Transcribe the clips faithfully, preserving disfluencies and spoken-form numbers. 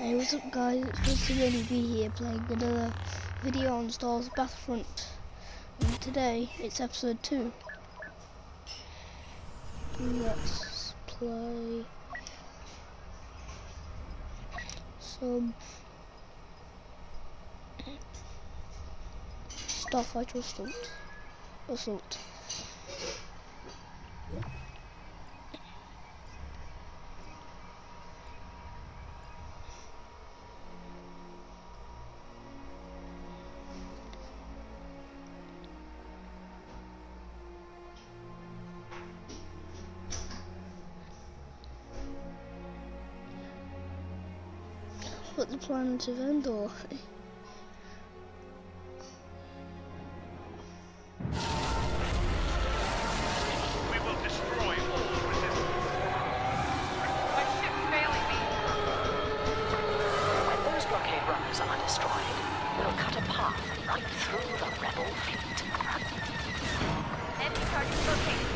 Hey, what's up guys, it's Vinny B here playing another video on Star Wars Battlefront, and today it's episode two. Let's play some Starfighter Assault. Assault. Put the planet of Endor. We will destroy all resistance. My ship's failing me. When those blockade runners are destroyed, we'll cut a path right through the rebel fleet. Enemy target located.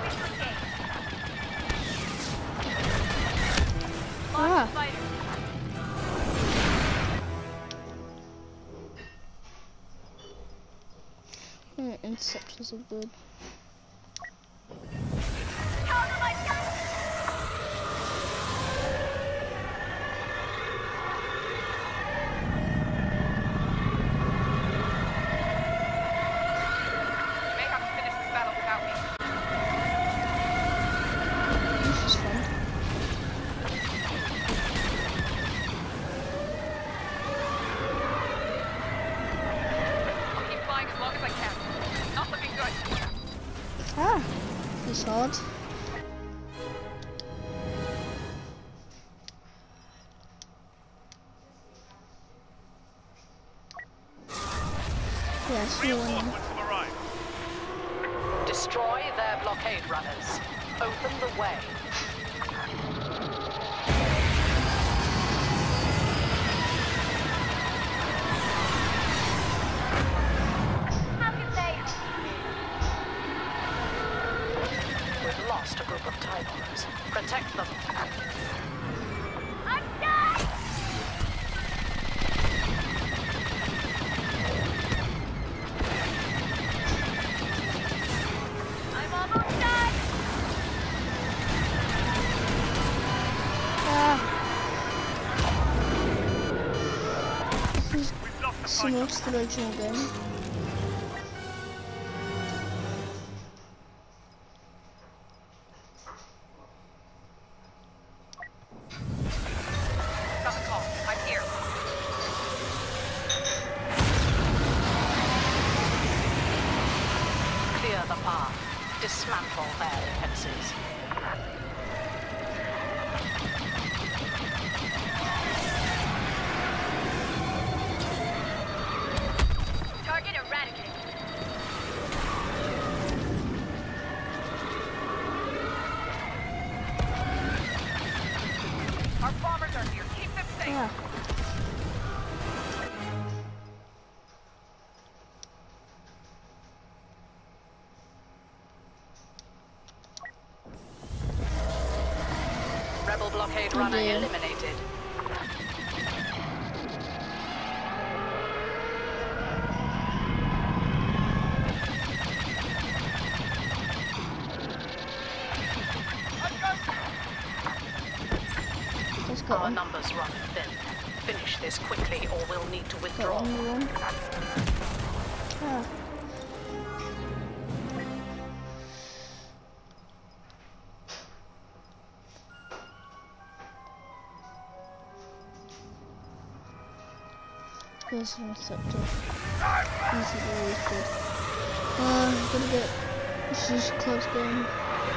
Mission engaged. Launch Ah. fighters. Mm, interceptors are good. Counter my gun! You may have to finish this battle without me. This is fun. I'll keep flying as long as I can. Not looking good. Ah, it's hard. Yes, you win. Reinforcements have arrived. Destroy their blockade runners. Open the way. How can they? We've lost a group of TIE bombers. Protect them. I'm done! I'm almost done! Ah, this is We've lost the similar fight. to the original game. Got the call. I'm here. Clear the path. Dismantle their defenses. Target eradicated. Our bombers are here. Keep them safe. Ah. Rebel blockade Oh runner dear. eliminated. Let's go Our on. numbers run thin. Finish this quickly or we'll need to Got withdraw. one more one. Ah. Here's an interceptor. These are always good. Uh, I'm gonna get. This is a close game.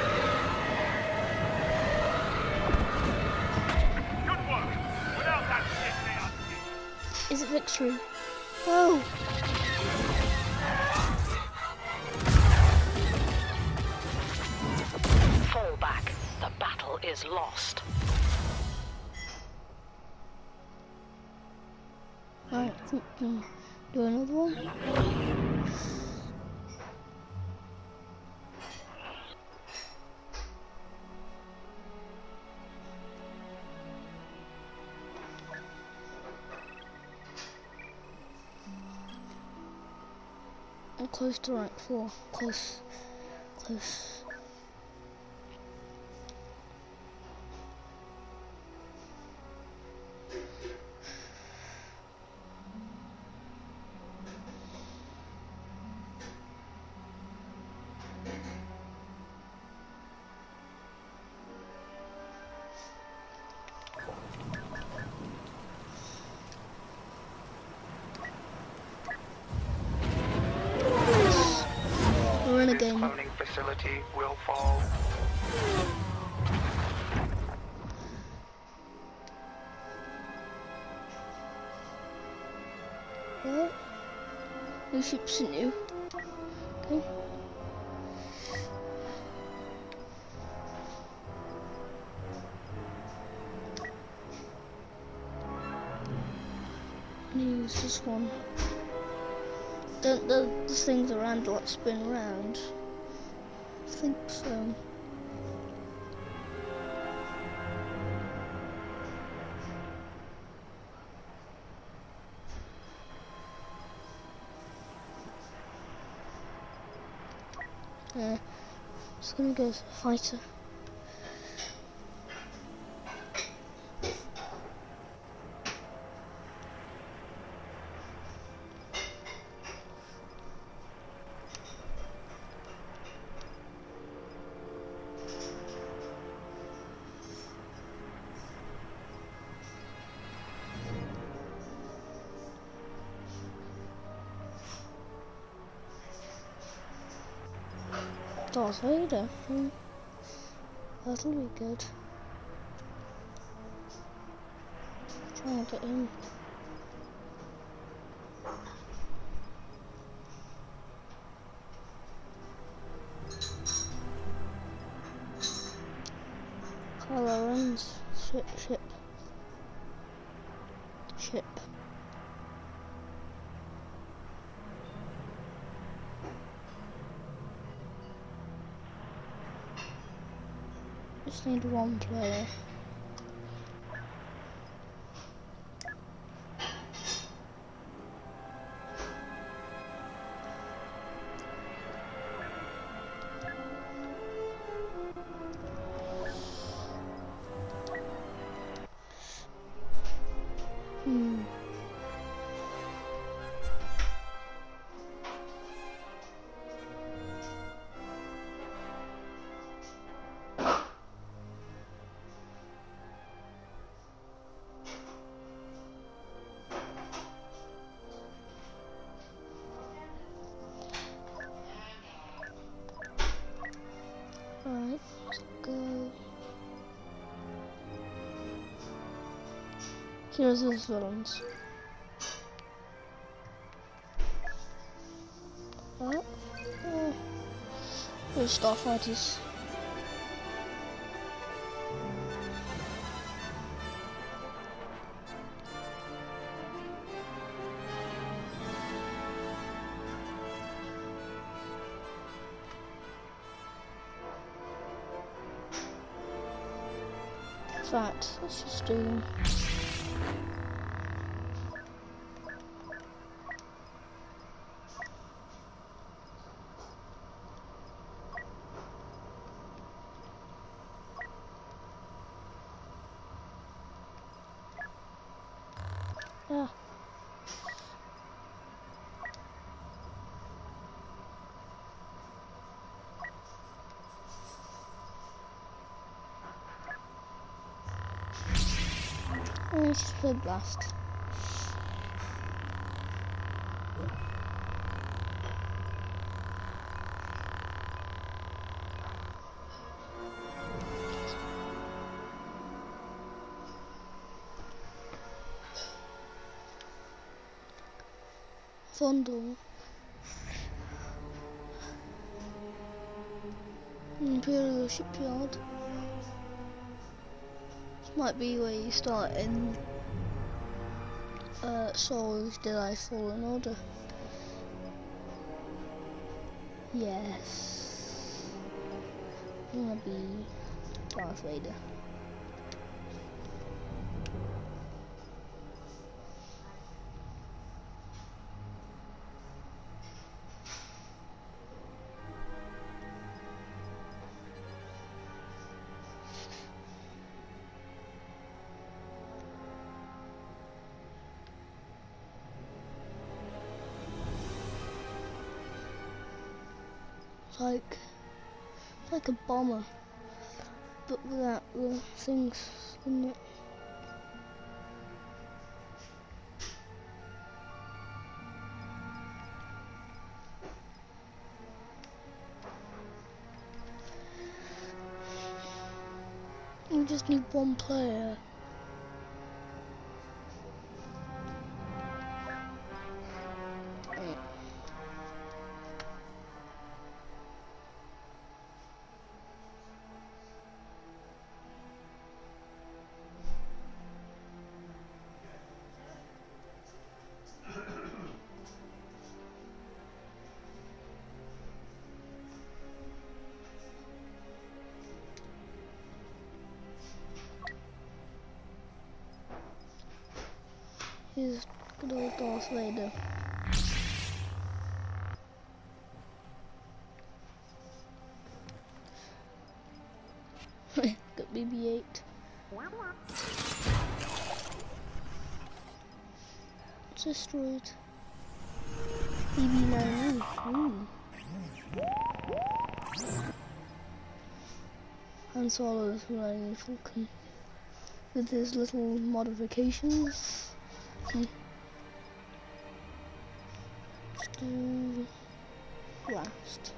Good work. Without that shit, they are. Is it victory? Oh! Fall back. The battle is lost. Alright, do another one. I'm close to rank four. Close. Close. We're in a game. Cloning facility will fall. What? New ships are new. Okay. I'm gonna use this one. Don't the, the things around like spin around? I think so. Yeah, just gonna go as a fighter. Darth Vader. Hmm. That'll be good. Try and get him. Kylo Ren's ship, ship. Ship. Just need one player. Hmm. Alright, let's go. Here's those villains. Alright. Oh. Here's starfighters. In fact, let's just do. Ah. Oh, let's just play Blast. Vondel. Imperial Shipyard. This might be where you start in uh, Star Wars Jedi Fallen Order. Yes. I'm gonna be Darth Vader. like like a bomber, but without the things in it. We just need one player. Here's good old Darth Vader. Got B B eight. It's destroyed. B B nine. Ooh. Han Solo's riding Falcon with his little modifications. Okay. Let's do blast.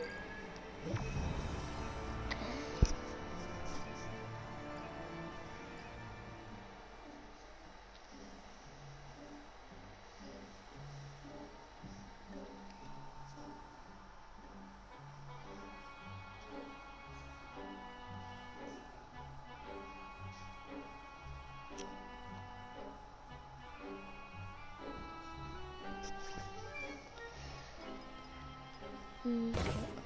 Mm.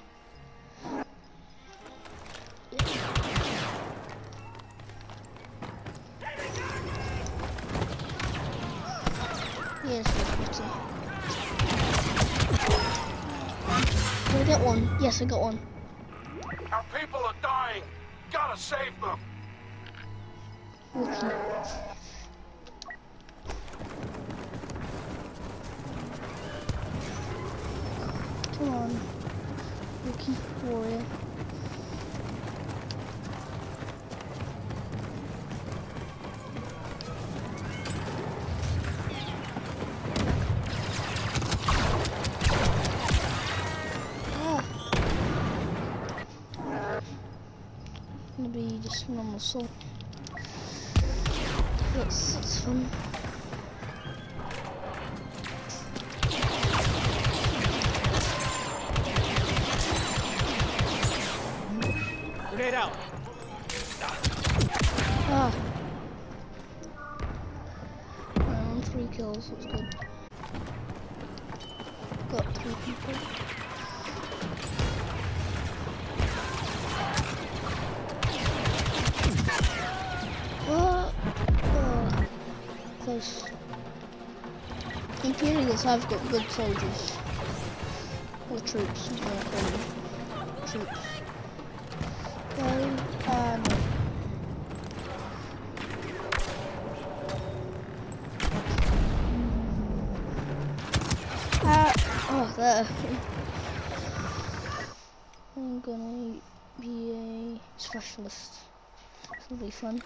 Yes, pretty. Did I get one? Yes, I got one. Our people are dying. Gotta save them. Okay. Come on, Rookie Warrior. Ah. Gonna be just normal soul. That's that's fun. Grenade out. Ah. Round three kills, that's good. Got three people. What? Oh, close. Imperials have got good soldiers. Or troops, is what I call them. Troops. Go, uh, no. Ah, oh, there. I'm gonna be a specialist. This will be fun.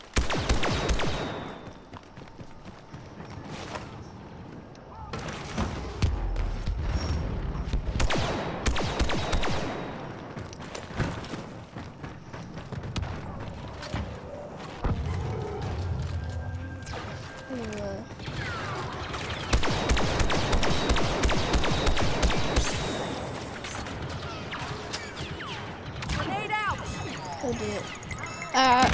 Oh dear. Uh.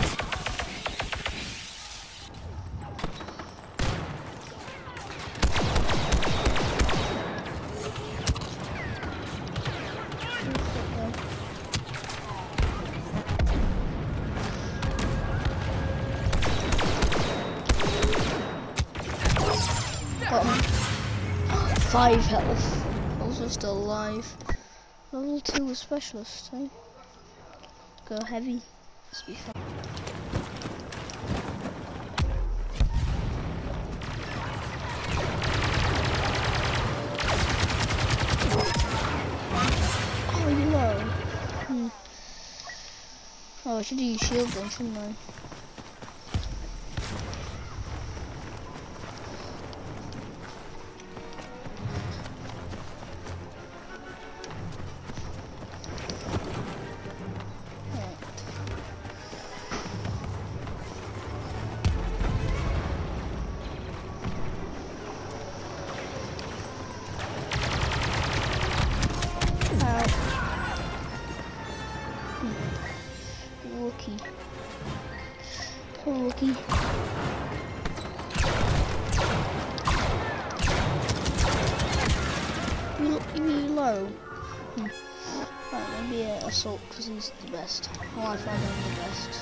Got him. Five health. Also still alive. Level two specialist, eh? Go heavy. This will be fun. Oh, you know. I should use shield then, shouldn't I? Wookie. Poor Wookie. You, you low. Hmm. Right, maybe uh, assault because he's the best. Well, I find him the best.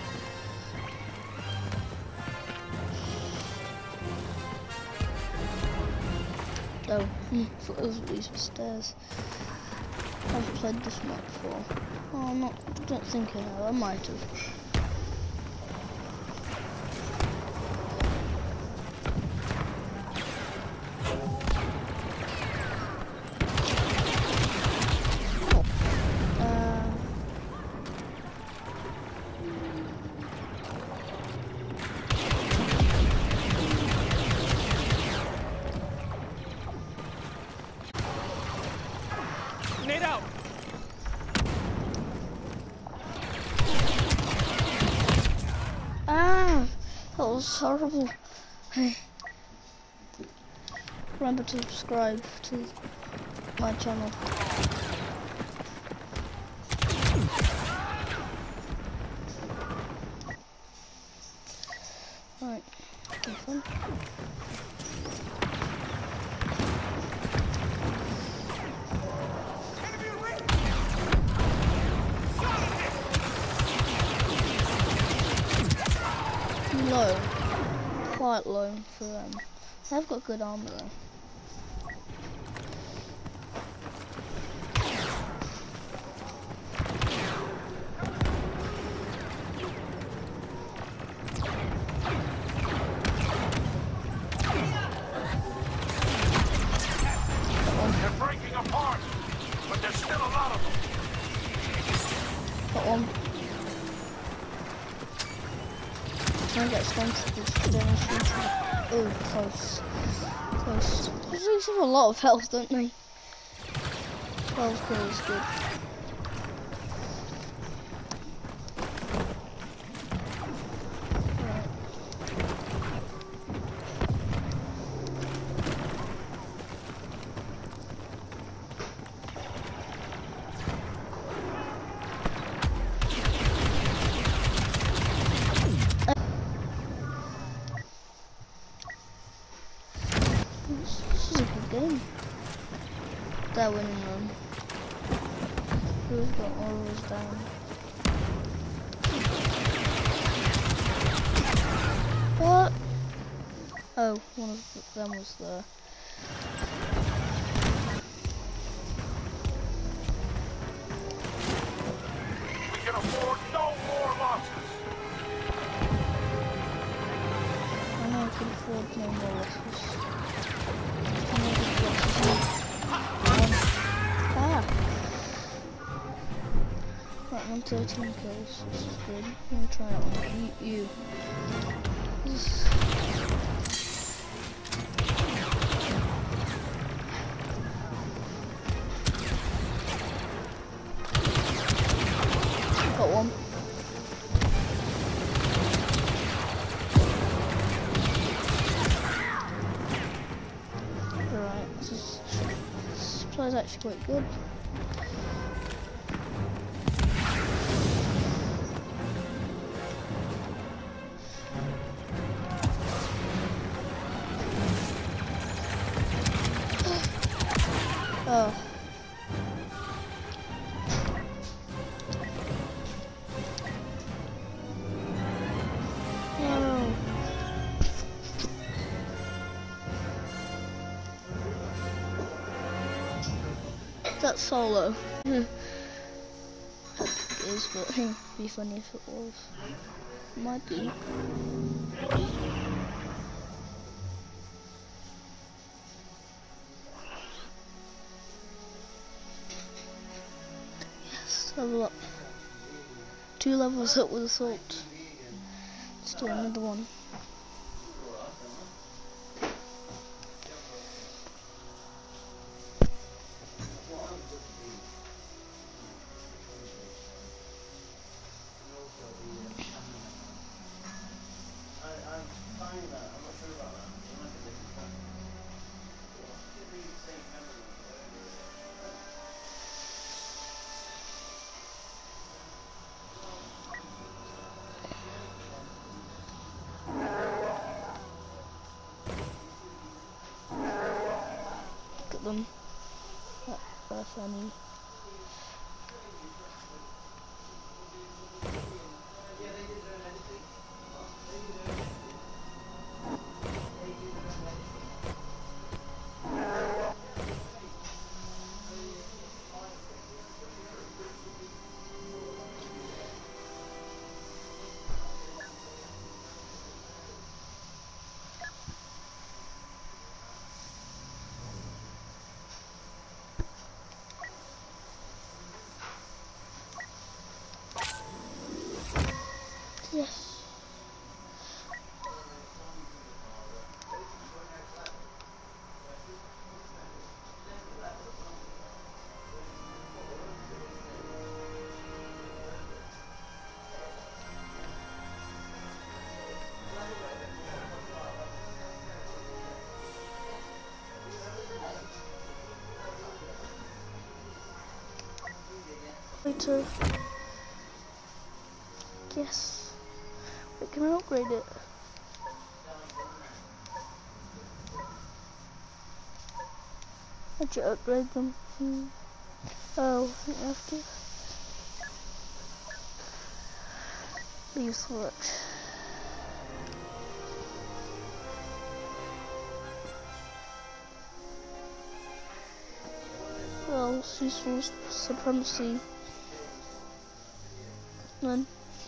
Oh, hmm. I thought those, these were stairs. I haven't played this map before. Oh, I'm not, I don't think I have. I might have. Nade out! Ah, that was horrible. Hey, remember to subscribe to my channel. Right, have fun. Low, quite low for them. Um, they've got good armor though. They're breaking apart, but there's still a lot of them. Got one. Try and get stunted with demonstration. Oh, close. Close. These have a lot of health, don't they? twelve kills, good. This is a good game. They're winning them. Who's got all those down? What? Oh, one of them was there. We can afford no more losses. I know I can afford no more losses. I know I can afford losses. Ah! Right, one thirteen kills, which is good. I'm gonna try that one. You. you. This. Got one. Right, this is. This player's actually quite good. Oh. No. That's solo. It is, but it'd be funny if it was. It might be. Yes, have a look. two levels up with assault. Let's do another one. Them. That, that's funny. Yes. Later. Yes. Wait, can I upgrade it? How'd you upgrade them? Hmm. Oh, I think I have to. Leave switch. Well, ceaseful supremacy. None.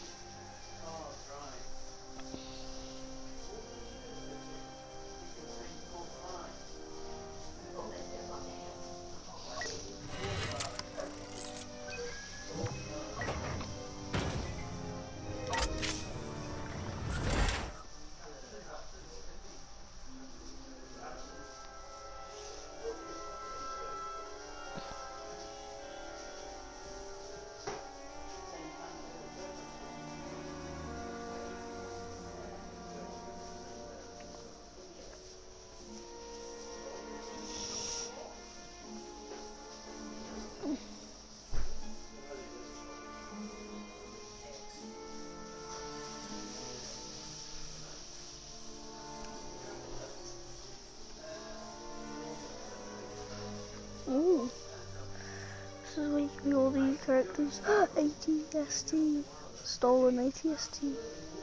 Ooh. This is where you can all the characters. A T S T. Stolen A T S T.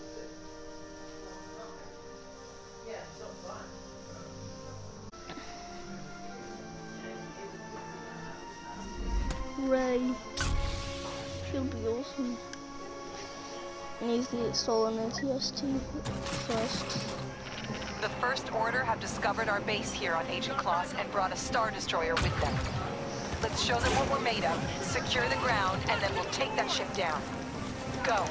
Ray. She'll be awesome. I need to get stolen A T S T first. The First Order have discovered our base here on Agent Kloss and brought a Star Destroyer with them. Let's show them what we're made of, secure the ground, and then we'll take that ship down. Go.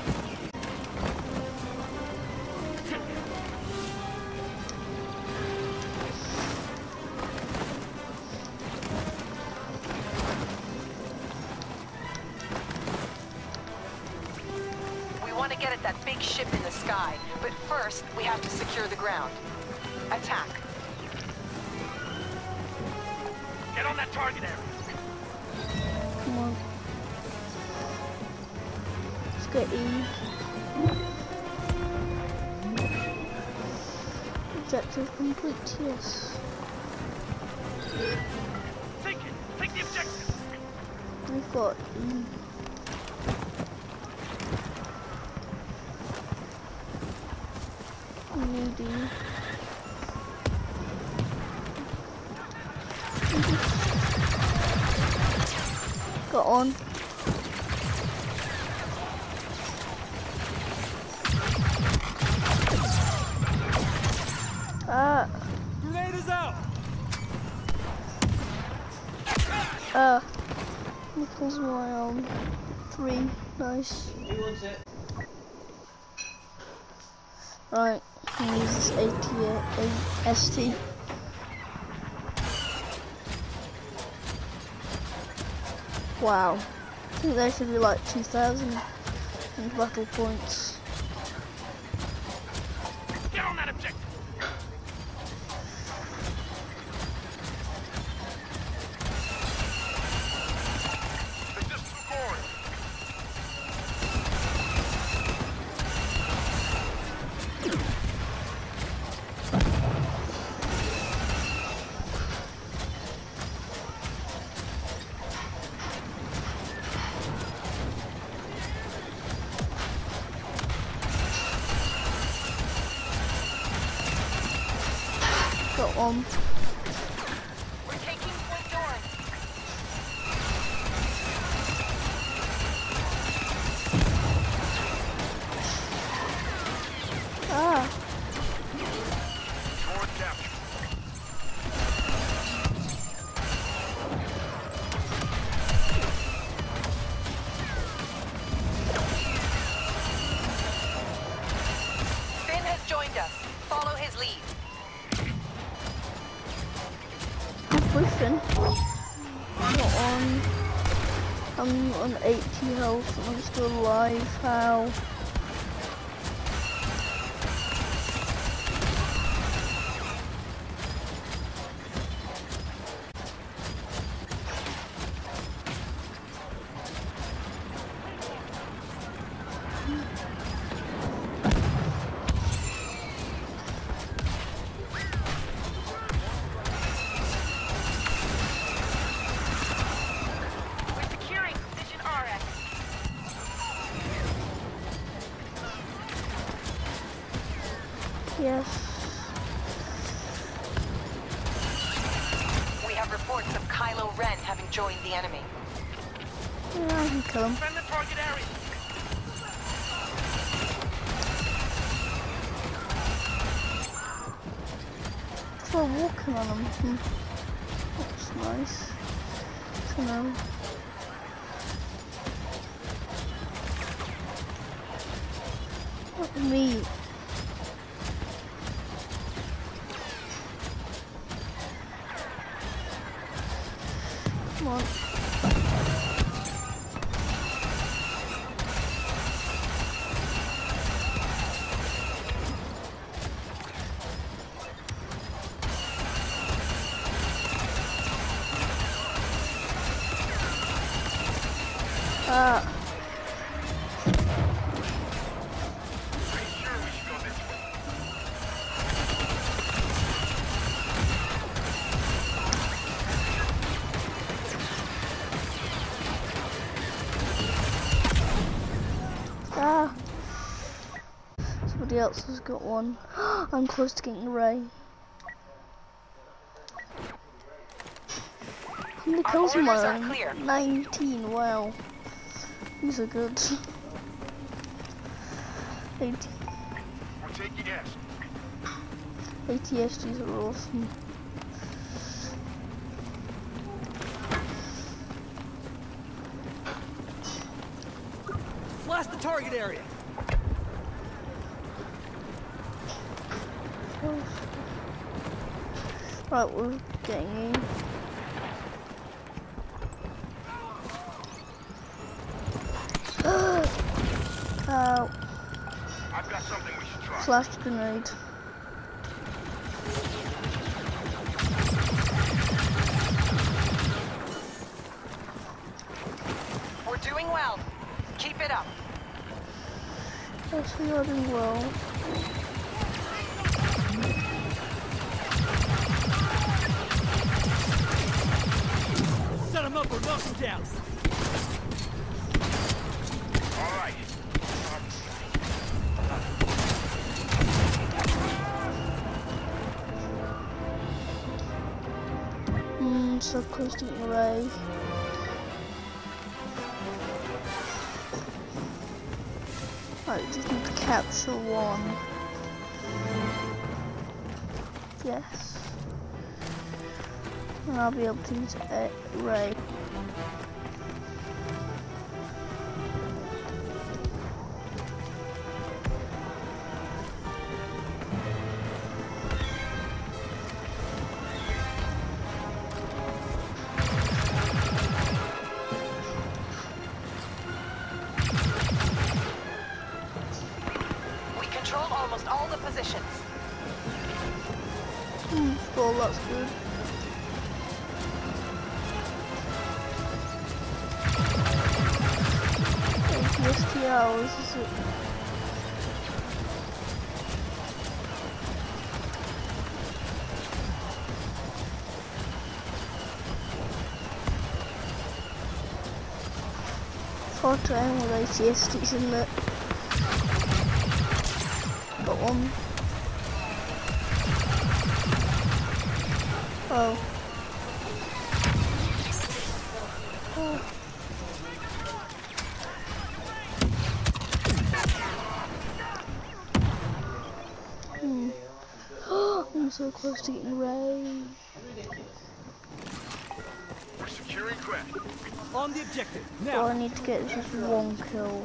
We want to get at that big ship in the sky, but first we have to secure the ground. Attack. Get on that target area. Come on. Let's get E. Objective complete, yes. Take it. Take the objective. We've got E. New D. Got on. Ah. Grenade is out. Uh. Nichols my um three. Nice. Right, I'm gonna use this A T A S T. Wow. I think there should be like two thousand battle points. Get on that objective. They just took on. Got one. We're taking Point Doran. Ah, Toward capture. Finn has joined us. Follow his lead. I'm pushing. I'm on. I'm on eighty health and I'm still alive. How? We're securing Position R X. Yes. We have reports of Kylo Ren having joined the enemy. Yeah, I can kill him. Defend the target area. Try walking on him. Hmm. That's nice. To know. What meat? Come on. Ah. Pretty sure we should go this way. Ah. Somebody else has got one. I'm close to getting Ray. How many Our kills am orders I are on? clear. nineteen, wow. These are good. eighty, We're taking S. eighty S Gs are awesome. Blast the target area. Right, we're getting in. Ow. I've got something we should try. Flash grenade. We're doing well. Keep it up. Yes, we are doing well. Set him up or knock him down. All right. Hmm, so close to getting Ray. Right, just need to capture one. Yes. And I'll be able to use it, Ray. Hmm, well, that's good. Misty hours, is it? Hard to aim with A T S Ts in it. Got one. Oh. Oh. Hmm. I'm so close to getting Ray. We're securing crack. On the objective. All I Now. need to get is just one kill.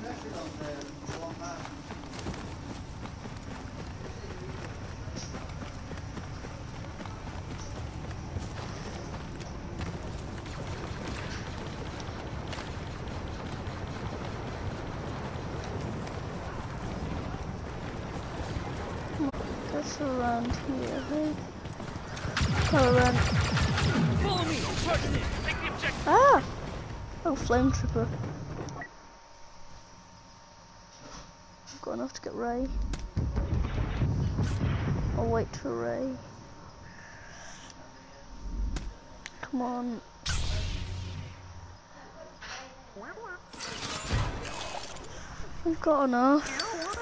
That's around here, hey? Oh, around. Follow me. Charging in. Take the objective. Ah! Oh, flame tripper. I've got enough to get Ray. I'll wait for Ray. Come on. We've got enough.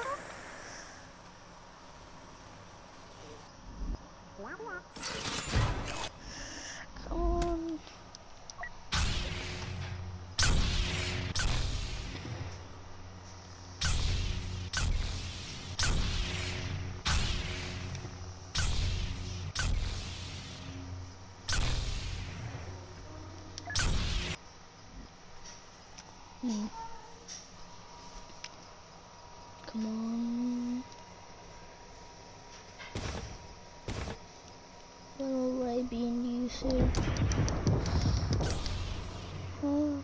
Come on. Hmm. Come on. Where will Ray be in use here? Oh.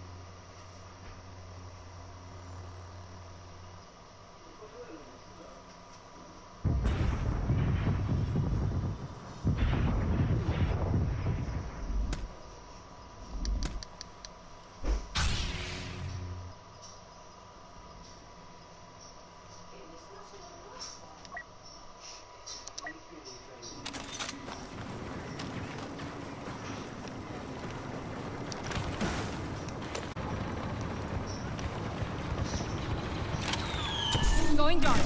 Going dark.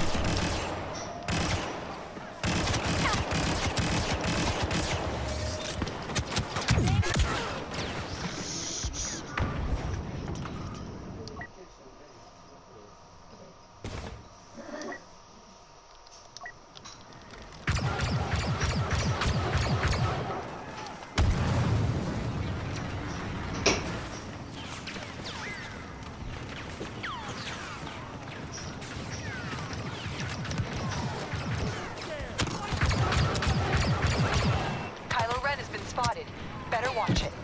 Kylo Ren has been spotted. Better watch it.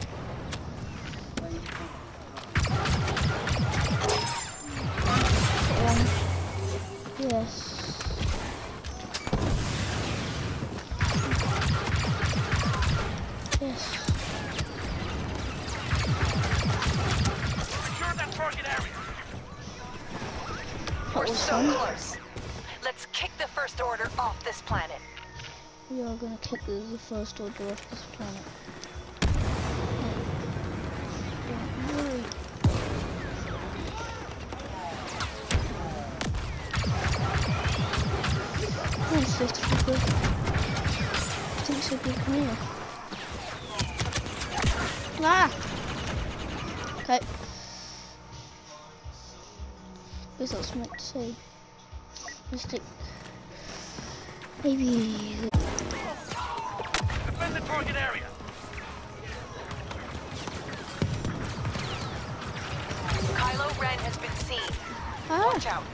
One. Yes. Yes. Secure that target area. That We're was so fun. close. Let's kick the First Order off this planet. We are gonna kick the, the first order off this planet. Don't worry. Come on, sister, good. I think so good. Come here. Ah! Okay. Where's that smoke to say? Let's take. Maybe. Defend the target area. Kylo Ren has been seen. Ah! Watch out.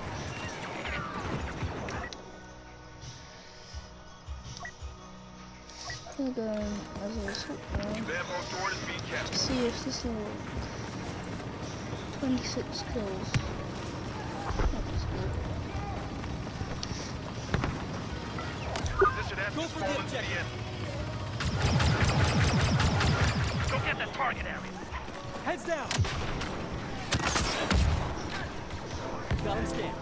I'm gonna go in as a assault round. Bamboo sword is being captured. See if this will work. twenty-six kills. That's good. This should have Go for the objective. Go get the target area. Heads down. Got him scanned.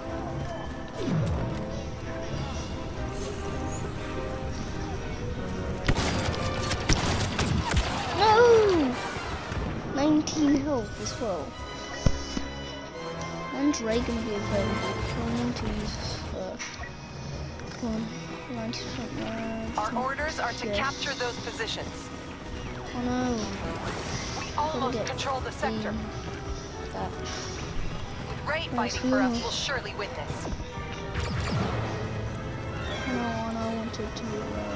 No! nineteen health as well. When's Ray gonna be available? I need to use this first. Come on. ninety percent. Our orders are to Yes. capture those positions. Oh no. We almost get control the sector. the- That. With Ray Let's fighting for us, heal. we'll surely win this. No, and I wanted to. Uh,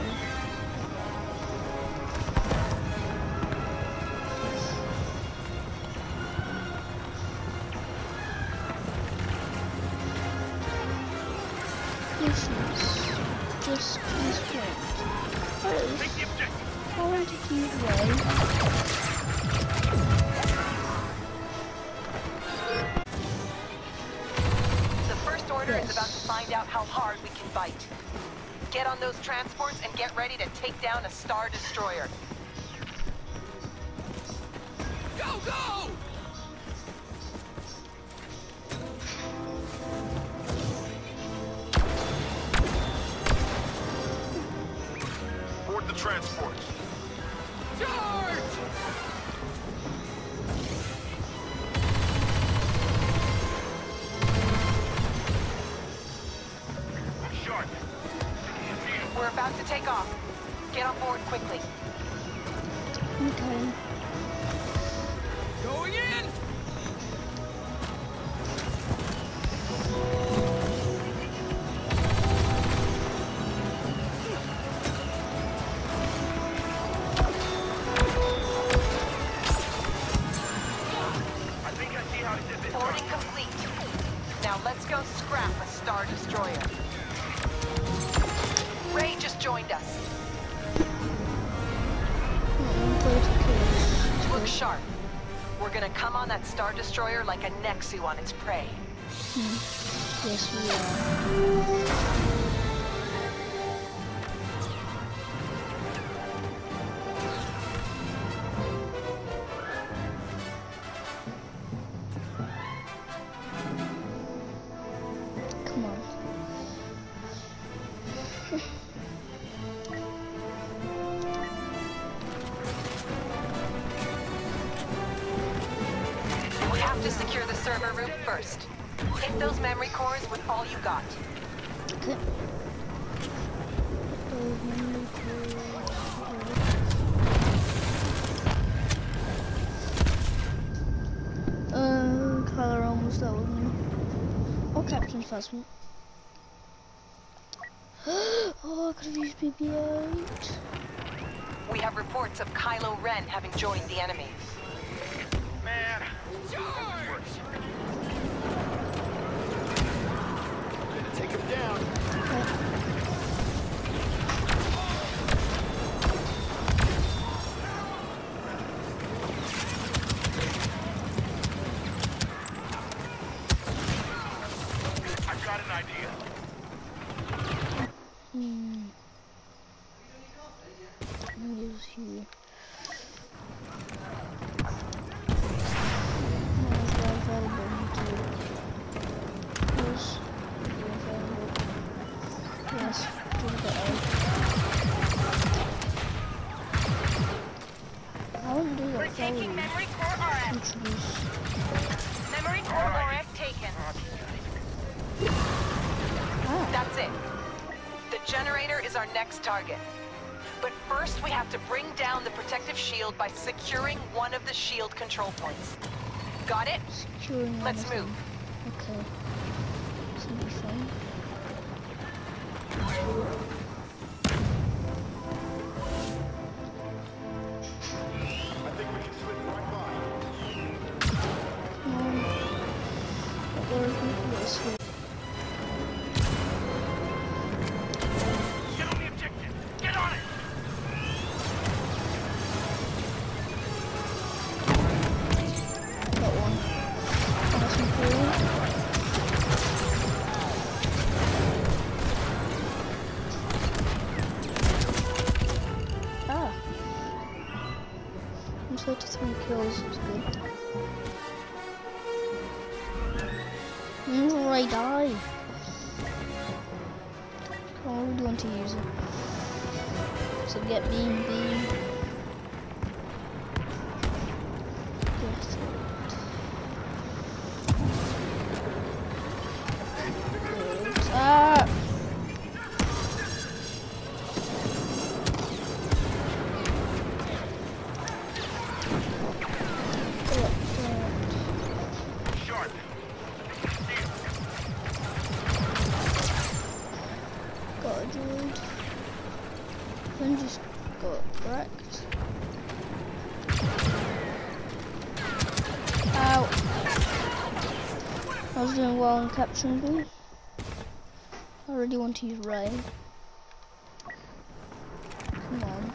Patience. Just constraint. First, Take the objective. I wanted to use Ray. The first order Yes. is about to find out how hard we can fight. Get on those transports and get ready to take down a Star Destroyer. Go, go! Board the transports. Charge! Sharp. We're about to take off. Get on board quickly. Okay. Going in! I think I see how he did this. Boarding complete. Now let's go scrap a Star Destroyer. Ray just joined us. Look sharp. We're gonna come on that Star Destroyer like a Nexu on its prey. Yes, we are. Come on. We have to secure the server room first. Hit those memory cores with all you got. Okay. Uh, Kyler almost out with me. Oh, Captain's Phasma. Oh, I could have used B B eight. We have reports of Kylo Ren having joined the enemy. Man. Charge! Take him down. I've got an idea. Hmm. Use you. Yes, yes, do the egg. I wouldn't do that. We're taking memory core R F. Introduce. Memory core R F taken. Ah, That's it. The generator is our next target. But first we have to bring down the protective shield by securing one of the shield control points. Got it? securing one Let's of move. them. Okay. This will be fun. I think we can slip right by. Come on. Or we can this way. Get on the objective. Get on it. Got one. Nice and cool. thirty-three kills, it's good. Mm, Ray die. Oh, I really want to use it. So get beam, beam. Get it. Good. Ah! Sharp. Got a droid. Then just got wrecked. Ow. I was doing well in capturing B. I really want to use Ray. Come on.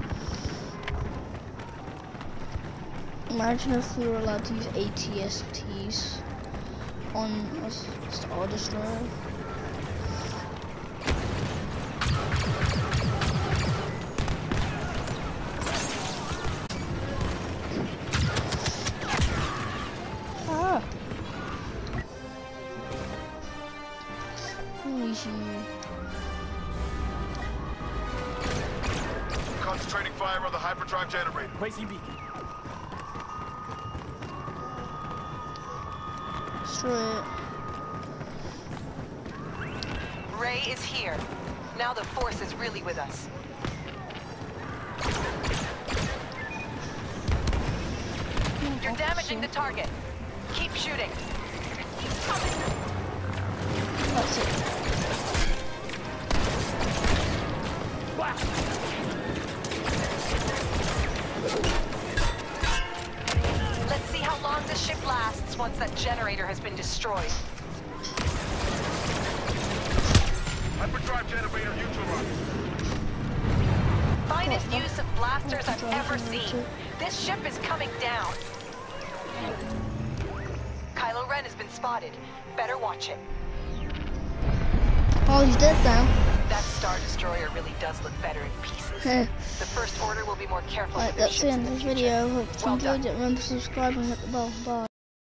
Imagine if we were allowed to use A T S Ts on a Star Destroyer. Ah! Who is you? Concentrating fire on the hyperdrive generator. Placing beacon. Straight. Ray is here. Now the Force is really with us. You're damaging the target. Keep shooting. That's it. Let's see how long this ship lasts once that generator has been destroyed. Hyperdrive generator neutralized. Finest use of blasters I've ever seen. This ship is coming down. Kylo Ren has been spotted. Better watch it. Oh, he's dead now. That Star Destroyer really does look better in pieces. The First Order will be more careful Right, with their that's the ships end in of the future. video. Hope you Well enjoyed done. it. Remember to subscribe and hit the bell. Bye.